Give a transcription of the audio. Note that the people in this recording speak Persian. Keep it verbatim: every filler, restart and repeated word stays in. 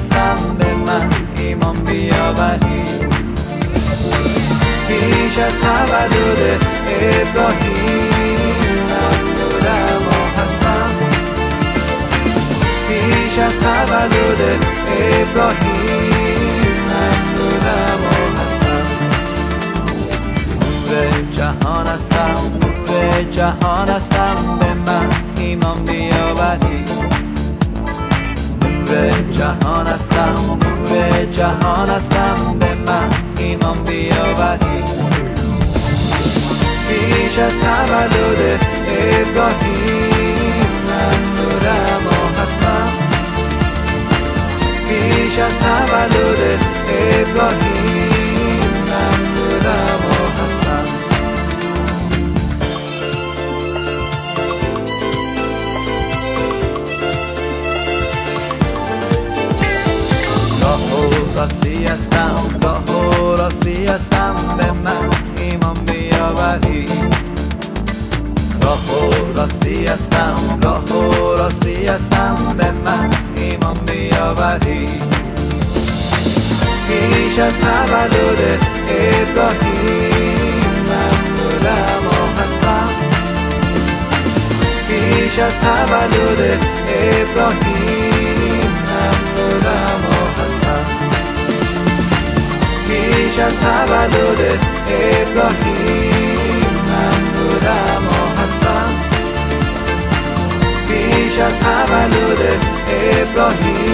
هستم به من ایمان بیاوری. پیش از تولد ابراهیم من نور ما هستم. پیش از تولد ابراهیم من نور ما هستم. نور جهان هستم، نور جهان هستم به من ایمان بیاوری. نور جهان هستم، نور جهان هستم به من ایمان بیاوری. پیش از تولد ابراهیم من نور ما هستم. پیش از تولد ابراهیم من نور ما هستم. راه و راستی هستم، راه و راستی هستم به من ایمان بیاوری. راه و راستی هستم، راه و راستی هستم به من ایمان بیاوری. پیش از تولد ابراهیم من نور ما هستم. پیش از تولد ابراهیم من نور ما هستم. پیش از تولد ابراهیم من نور ما هستم. پیش از تولد ابراهیم